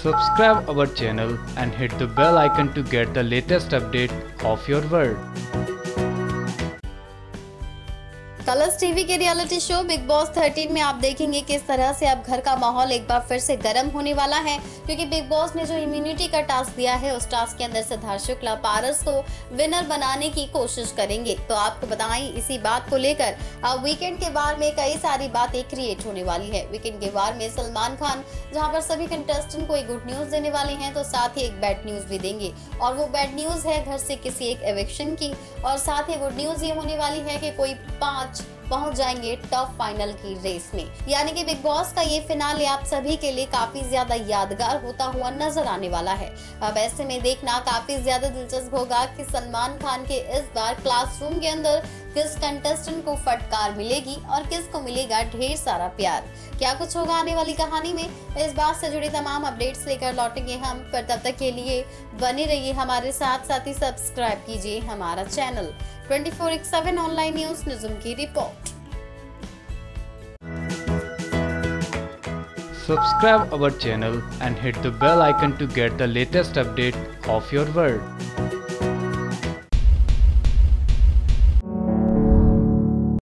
Subscribe our channel and hit the bell icon to get the latest update of your world. Colors TV के reality show Bigg Boss 13 में आप देखेंगे किस तरह से अब घर का माहौल एक बार फिर से गर्म होने वाला है, क्योंकि बिग बॉस ने जो इम्यूनिटी का टास्क दिया है उस टास्क के अंदर सिद्धार्थ शुक्ला पारस को विनर बनाने की कोशिश करेंगे। तो आपको बताएं, इसी बात को लेकर अब वीकेंड के बार में कई सारी बातें क्रिएट होने वाली है। वीकेंड के बार में सलमान खान जहाँ पर सभी कंटेस्टेंट को एक गुड न्यूज देने वाले हैं, तो साथ ही एक बैड न्यूज भी देंगे, और वो बैड न्यूज है घर से किसी एक एविक्शन की, और साथ ही गुड न्यूज ये होने वाली है कि कोई 5 पहुंच जाएंगे टॉप फाइनल की रेस में। यानी कि बिग बॉस का ये फिनाले आप सभी के लिए काफी ज्यादा यादगार होता हुआ नजर आने वाला है। अब ऐसे में देखना काफी ज्यादा दिलचस्प होगा कि सलमान खान के इस बार क्लासरूम के अंदर किस कंटेस्टेंट को फटकार मिलेगी और किसको मिलेगा ढेर सारा प्यार। क्या कुछ होगा आने वाली कहानी में, इस बात से जुड़ी तमाम अपडेट्स लेकर लौटेंगे हम, पर तब तक के लिए बने रहिए हमारे साथ, साथ ही सब्सक्राइब कीजिए हमारा चैनल। 24/7 ऑनलाइन न्यूज निज़ुम की report. Subscribe our channel and hit the bell icon to get the latest update of your world.